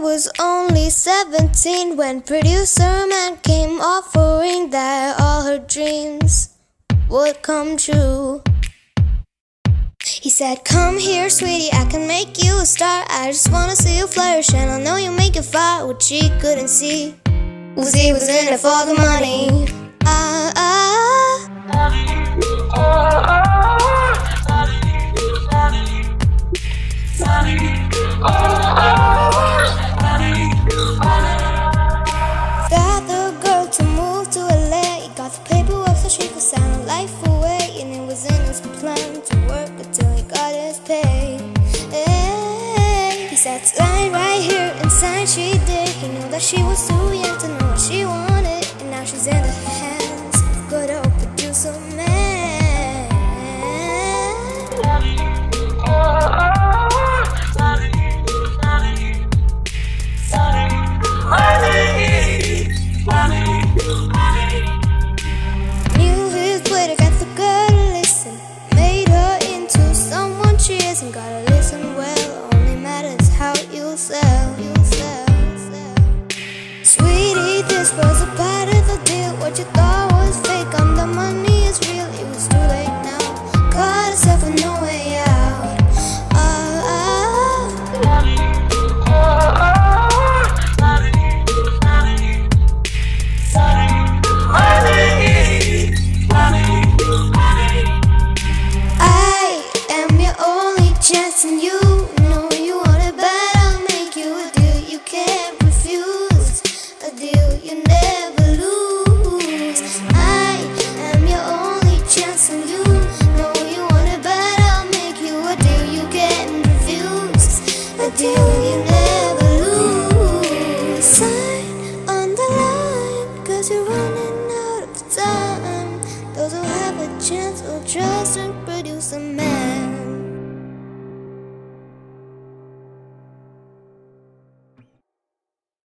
was only 17 when producer man came offering that all her dreams would come true. He said, "Come here, sweetie, I can make you a star. I just wanna see you flourish, and I know you make it far." What she couldn't see was he was in it for the money. Got the girl to move to LA, got the paperwork so she could sign her life away, and it was in his plan to work until he got his pay. Hey, he sat lying right here inside she did. He knew that she was too young to know what she wanted, and now she's in the hands of good old producer man. Knew his way to get the girl to listen, made her into someone she isn't. Gotta listen well, only matters how you sell. Sweetie, this was a part of the deal. What you thought was fake, the money is real. It was too late now, caught herself with no way out. I am your only chance, and you know you want it bad. I'll make you a deal you can't refuse, a deal you never lose. I am your only chance, and you know you want it bad. I'll make you a deal you can't refuse, a deal you